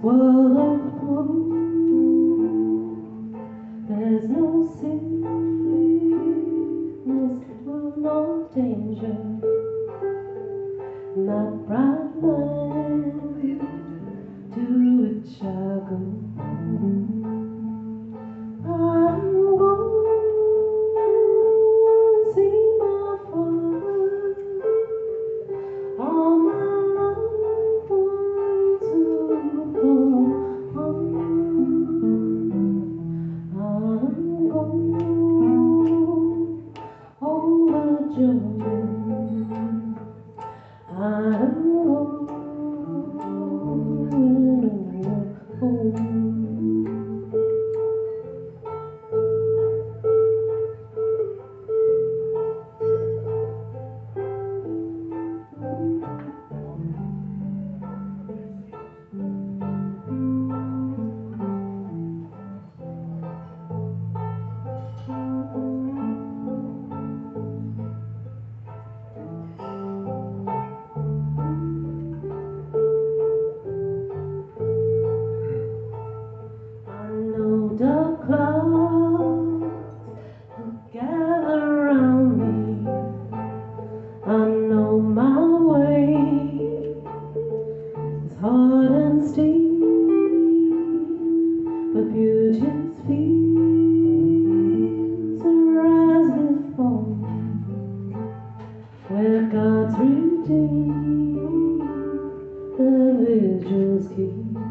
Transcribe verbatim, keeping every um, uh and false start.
world of blue, there's no sickness, no danger, not bright light to which I go. I'm going to see my father, all my loved ones who come home. I'm going over Jordan. I'm going home. The clouds that gather around me, I know my way is hard and steep, but beauty's fields arise before me, where God's redeemed the vigils keep.